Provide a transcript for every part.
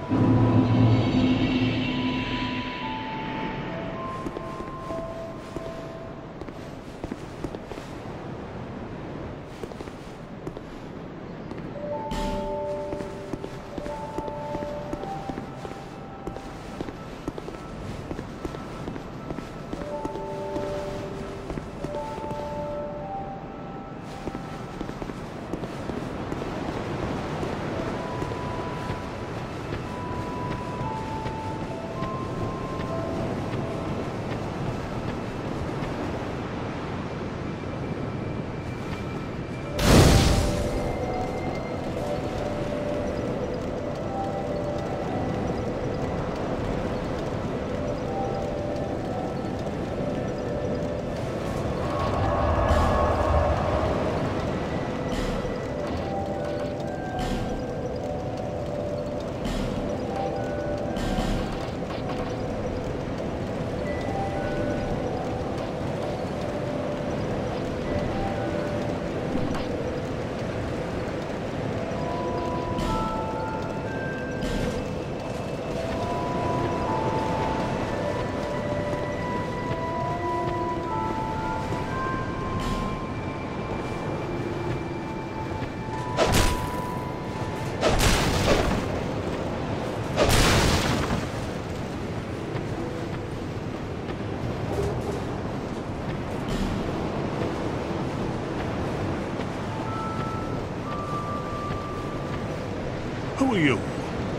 Who are you?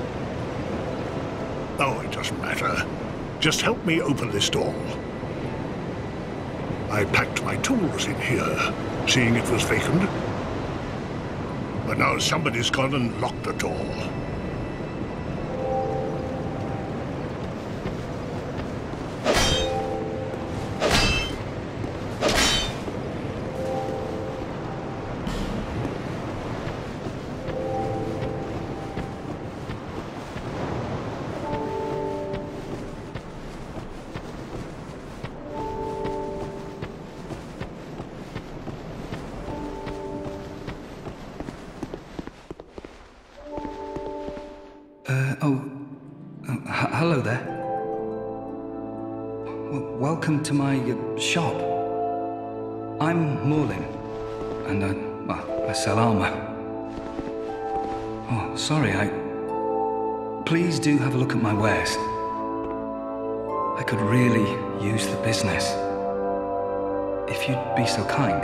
Oh, it doesn't matter. Just help me open this door. I packed my tools in here, seeing it was vacant. But now somebody's gone and locked the door. Hello there. Welcome to my shop. I'm Morlin, and I sell armor. Oh, sorry, Please do have a look at my wares. I could really use the business. If you'd be so kind.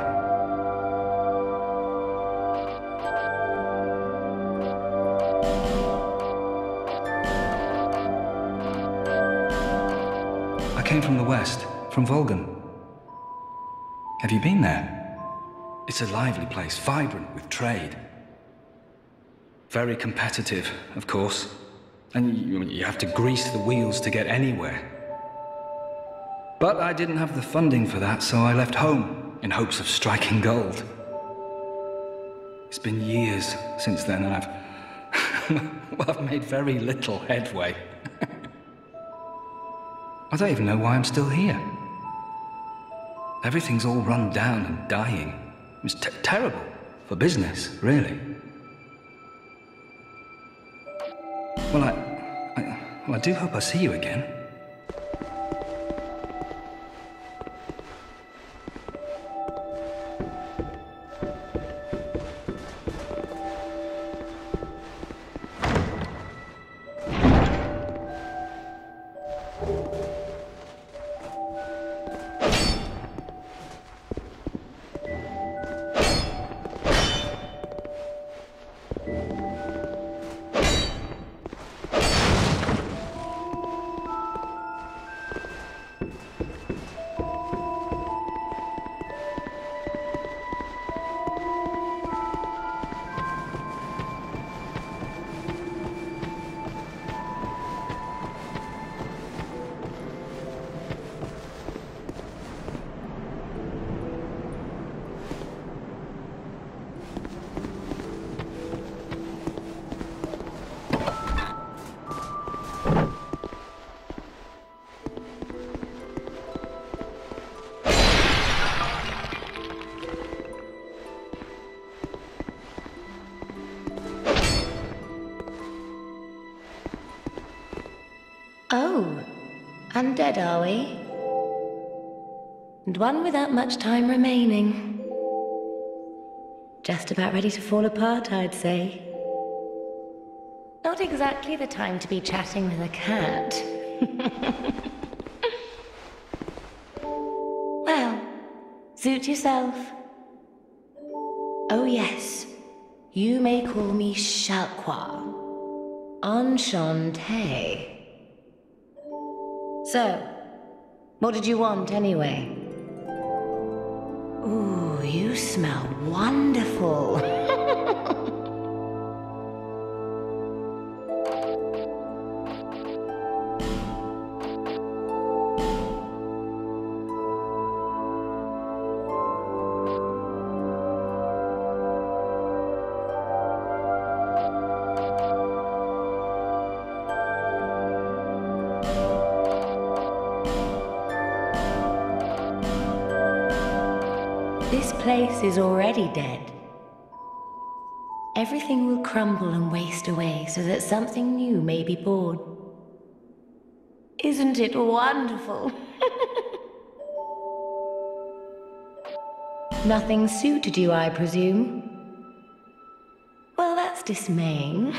I came from the west, from Volgan. Have you been there? It's a lively place, vibrant with trade. Very competitive, of course. And you have to grease the wheels to get anywhere. But I didn't have the funding for that, so I left home in hopes of striking gold. It's been years since then, and I've made very little headway. I don't even know why I'm still here. Everything's all run down and dying. It's terrible for business, really. Well, I do hope I see you again. Oh, undead are we? And one without much time remaining. Just about ready to fall apart, I'd say. Not exactly the time to be chatting with a cat. Well, suit yourself. Oh yes, you may call me Shalqua. Enchanté. So, what did you want anyway? Ooh, you smell wonderful. This place is already dead. Everything will crumble and waste away so that something new may be born. Isn't it wonderful? Nothing suited you, I presume? Well, that's dismaying.